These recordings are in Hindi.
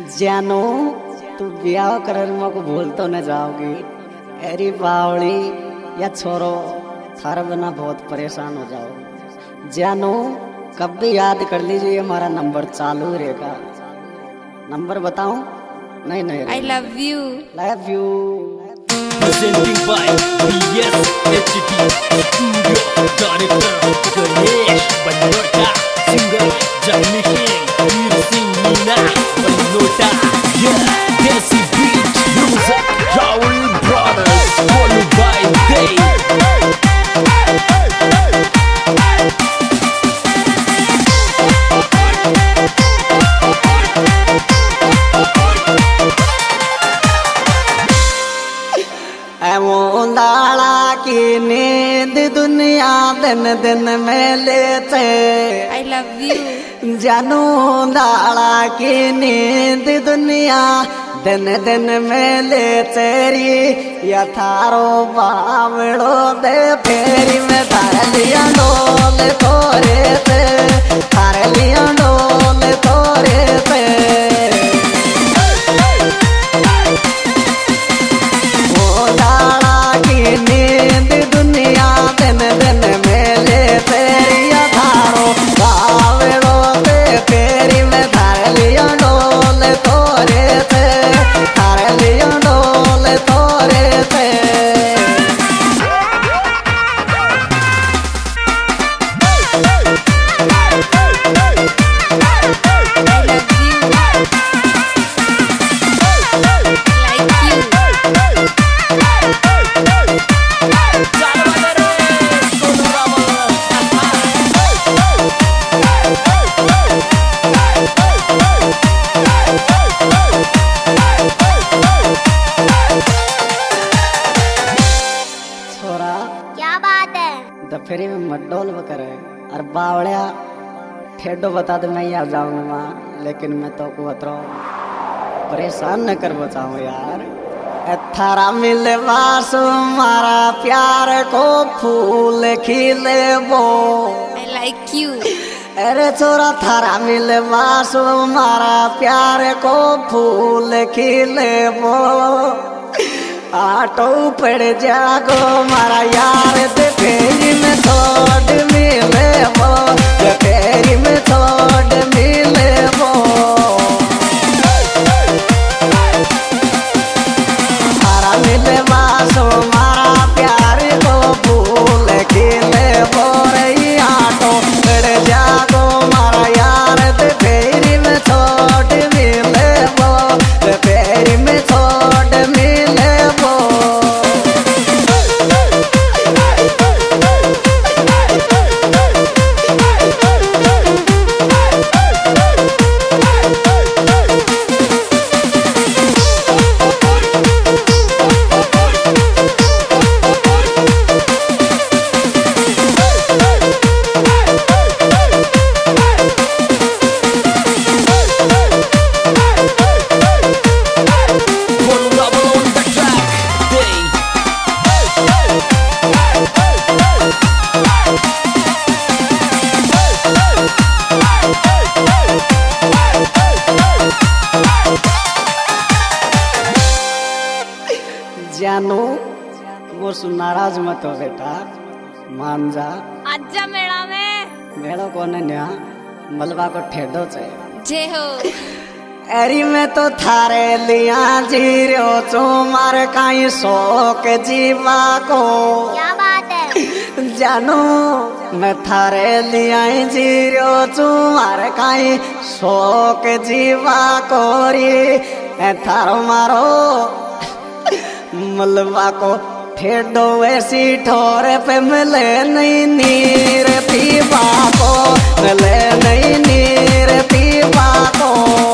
जानो तू ब्याह कर को भूल तो न जाओगी। अरे बावली या छोरो थारा बिना बहुत परेशान हो जाओ। जानो कब भी याद कर लीजिए, हमारा नंबर चालू रहेगा। नंबर बताऊं? नहीं नहीं, I love you. Love you. Presenting by BSHT Studio, Director Ganesh Banota, Singer Jamie King, Veer Singh Meena Banota, yeah, Desi Beach Music, Raul Brothers, followed by Dave. मुंदाला की नींद दुनिया दिन दिन में लेते। I love you. जानू दाला की नींद दुनिया दिन दिन में ले तेरी या थारो बावड़ो दे फेरी में थारे लिया डोल तोरे ते, थारे लिया डोल तोरे ते। नींद दुनिया दिन दिन में ले तेरी थारो बावड़ो ते फेरी में थारे लिया डोल तोरे ते, थारे लिया डोल तोरे ते। दफेरी में मड्डोल करे और बावड़िया ठेडो बता दे मैं आ जाऊंगा वहाँ, लेकिन मैं तो को अतरो परेशान न कर बचाऊं यार। थारा मिले वासु मारा प्यार को फूल खिले वो। I like you. अरे छोरा थारा मिले वासु मारा प्यार को फूल खिले वो। आटो पड़ जागो मारा यार ते फेरी में छोड़ मिले वो, ते फेरी में छोड़ मिले वो। थारा मिले वासो मारा प्यार को फूल खिले वो रे। आटो पड़ जागो मारा यार ते फेरी में छोड़ मिले वो, ते फेरी में छोड़ मिले वो। जानो वो नाराज मत हो बेटा, मान जा। आजा मेला में मेड़ो कोने न्या मलबा को ठेडो चाहिए। जय हो। अरे मैं तो थारे लिया जीरो चुमार काई शौक जीवा को। क्या बात है? जानो मैं थारे लिया जीरो चुमार काई शौक जीवा को रे। थारो मारो मलबा को ठेडो ऐसी ठोरे पे मिले नहीं नीर पीवा को, मिले नहीं नीर पीवा को।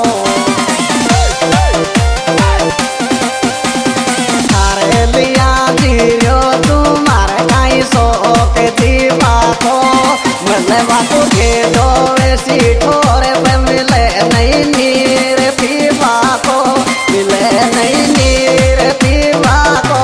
थारे लिया जीरो तुम्हारे काई शौक जीवा को। मलबा को ठेडो ऐसी ठोरे पे मिले नहीं नीर पीवा को, मिले नहीं नीर पीवा को।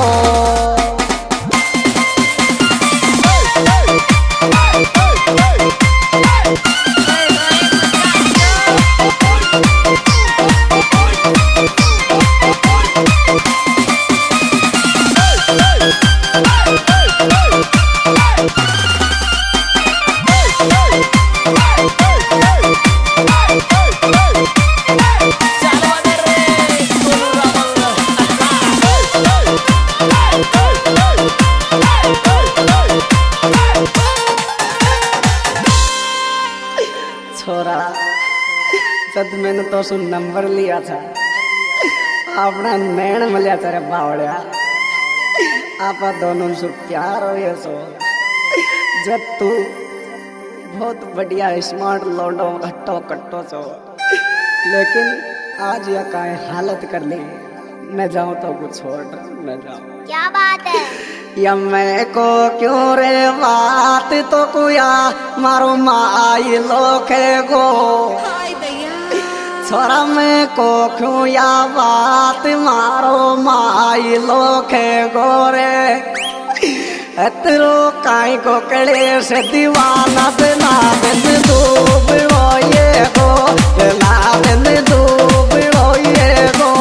सद मैंने तो सुन नंबर लिया था अपना नैन मिलिया तेरे बावड़िया आपा दोनों से प्यार हो ये सो जब तू बहुत बढ़िया स्मार्ट लौंडो हट्टो कट्टो सो लेकिन आज यह काहे हालत कर ली मैं जाऊं तो कुछ छोड़ मैं जाऊं क्या बात है या मैं को क्यों रे बात तो कुया मारो माई लोखे गो हाय भैया छोरा में को क्यों या बात मारो माई लोखे गोरे अतरो काई को कड़े से दीवाना बिना दिन डूब ये गो ना दिन डूब ये गो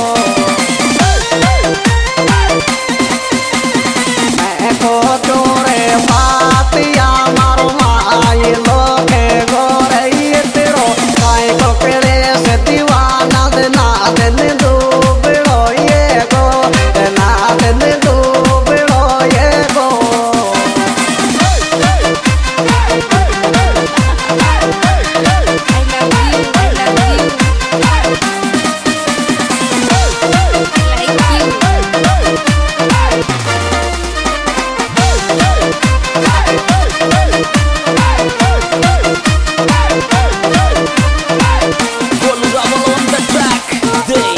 मैं को क्यों रे बात या मारो माई लोखे गोरे ये तेरो काई को कड़े से दीवाना बिना दिन डूब ये गो ना दिन डूब ये गो Volume on the track. Day.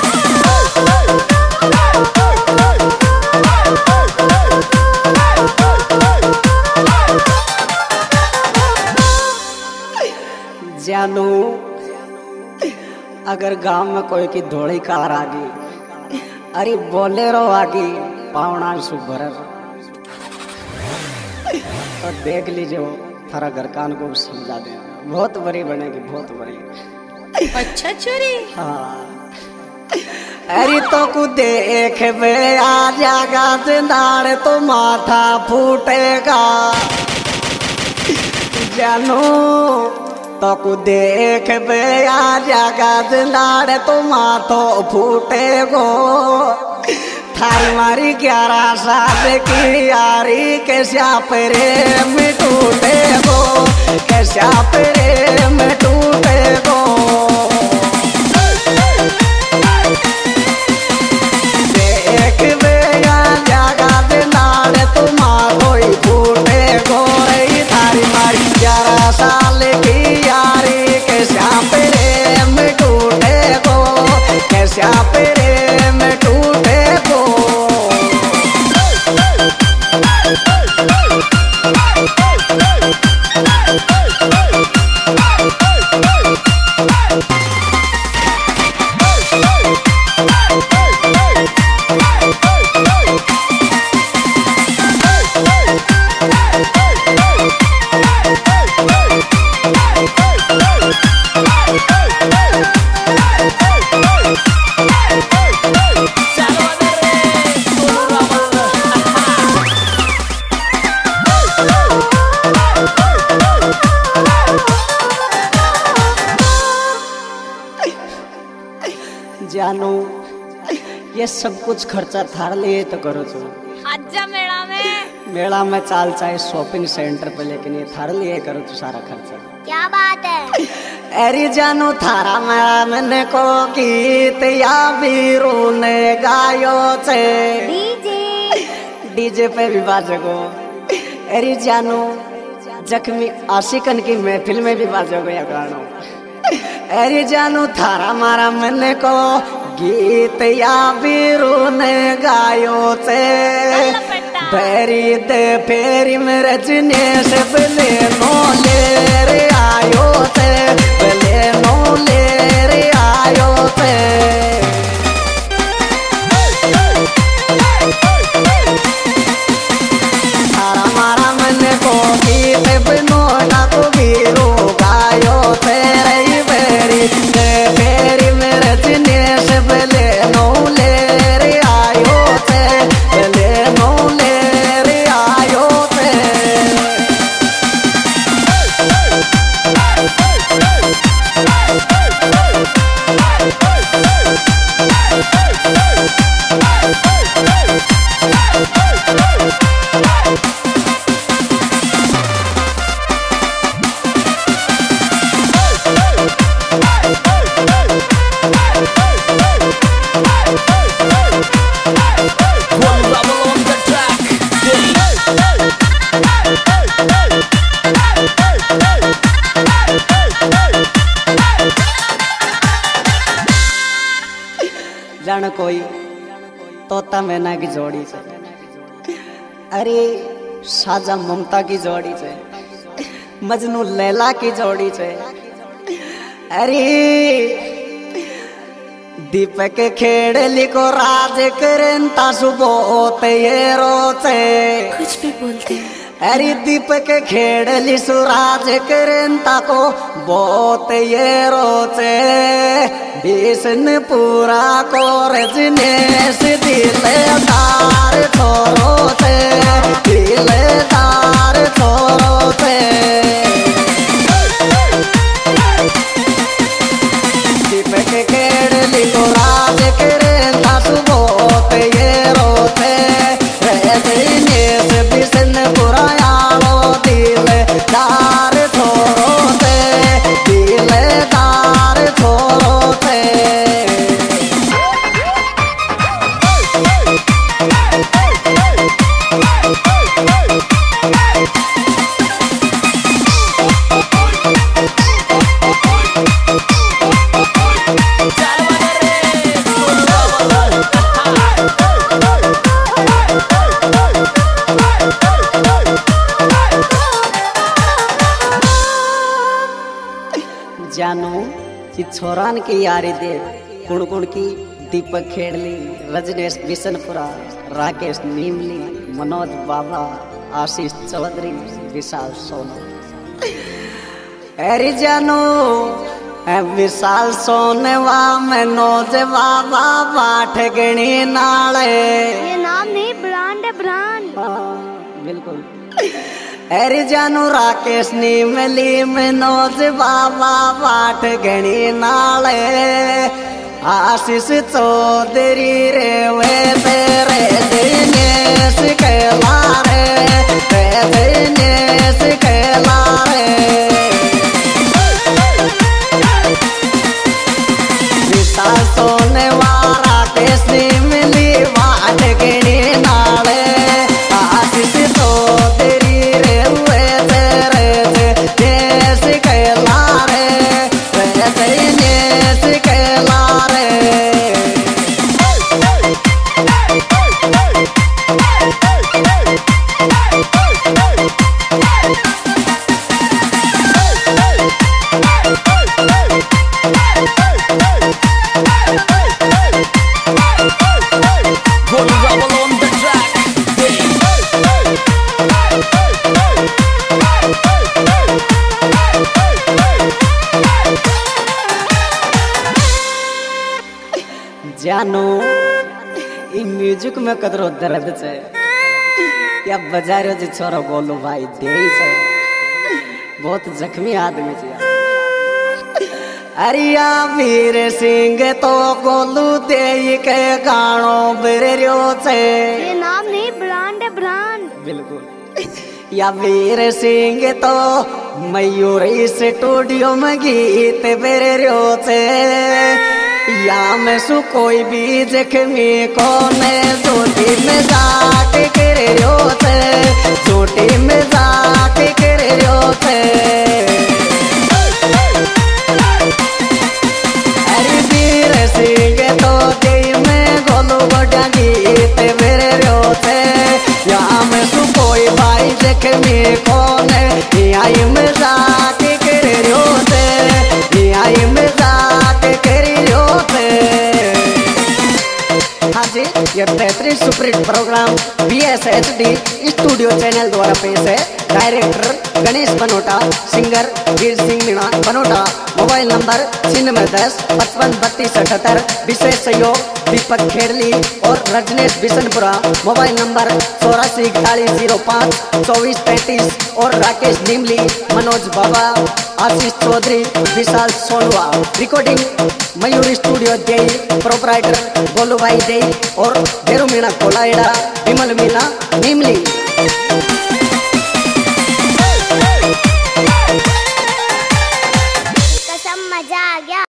जानू अगर गांव में कोई की धोड़ी कार आ गई अरे बोलेरो आ गई पावना सुभर और देख लीजिए वो थारा घर कान को समझा दे बहुत बड़ी बनेगी बहुत बड़ी अच्छा चोरी हाँ अरे तो को देख बे आ जागा जिंदाड़ तो माथा फूटेगा जानू तो को देख बे आ जागा जिंदाड़ तो माथो फूटेगो थारी मारी 11 साल की यारी कैसा प्रेम टूटेगो कैसा प्रेम टूटेगो देख बे आ जागा जिंदाड़ तो माथो ही फूटेगो रे थारी मारी 11 साल की यारी कैसा प्रेम टूटेगो कैसा प्रेम टूटेगो जानू ये सब कुछ खर्चा थार लिए तो करो छो आजा मेला में चाल चाहे शॉपिंग सेंटर पे लेकिन ये थार लिए करो तो सारा खर्चा क्या बात है अरे जानू थारा मेरा मैंने को गीत या बीरू ने गायो छे डीजे पे भी बाजोगो अरे जानू जख्मी आशिकन की महफिल में भी बाजोगो या गानो अरे जानू थारा मारा मैंने को गीत या बीरू ने गायो छे फेरी दे फेरी में रजने से बले नो ले रे आयो थे बले नो ले रे आयो थे थारा मारा मैंने को गीत बनो ना को गिरो गायो थे रे फेरी दे फेरी में रजने से बले नो ले रे आयो थे बले नो ले रे आयो थे जान कोई तोता मैना की जोड़ी से, अरे साजा ममता की जोड़ी से, मजनू लैला की जोड़ी से, अरे दीपक खेड़ली को राज करता सुबह ये रोचे कुछ भी बोलते हैं। अरे दीपक खेड़ली सुराज करता को बहुत ये रोचे भीषण पूरा को रजनेश दिलदार छोरो से, दिलदार छोरो से। दीपक खेड़ली को राज करता सुबह ये रोते रजनेश भीषण पूरा दिलदार छोरो से, दिलदार छोरो से। जानू कि छोरान की यारी दे कुण कुण की दीपक खेड़ली, रजनेश बिशनपुरा, राकेश नीमली, मनोज बाबा, आशीष चौधरी, विशाल सोनू। अरे जानू विशाल सोनवा मनोज बाबा बाट गणी नाले, ये नाम नहीं ब्रांड है ब्रांड। बिल्कुल। अरे जानू राकेश नीमली मनोज बाबा बाट गणी नाले, आशीष चौधरी रे वे तेरे दिनेश कहला रे, दिनेश कहला रे। विशाल सोनवा राकेश नीमली बाट गणी नाले, आशीष चौधरी जानू इ म्यूजिक में कदरो दर्द छे, या बजारो जे छोरो गोलू भाई देई छे, बहुत जख्मी आदमी छे। अरिया वीर सिंह तो गोलू देई के गानो बेरियो छे, ये नाम नहीं ब्रांड है ब्रांड। बिल्कुल। या वीर सिंह तो मयूरी स्टूडियो में गीत बेरियो छे, या में सु कोई भी जख्मी कोने चोटी में जाके करे रो थे, चोटी में जाके करे रो थे। अरे वीर सिंह तो दे में गोलू बड़ा गीत मेरे रो थे, या में सु कोई भाई जख्मी कोने आई में जाके करे रो थे, आई में जाके करे रो थे। हाँ जी, ये बेहतरीन superhit program BSHD studio channel द्वारा पेश है। Director Ganesh Banota, singer Veer Singh Meena Banota. Mobile number 9610 55 32 78। विशेष सहयोग दीपक खेड़ली और रजनेश बिशनपुरा। मोबाइल नंबर 84 41 05 24 33 और Rakesh Neemli, Manoj Baba, Ashish Chaudhary, Vishal Sonwa. Recording Mayuri studio Dei, proprietor Golu भाई देई और देरू मीणा कोलाइडा, विमल मीणा नीमली।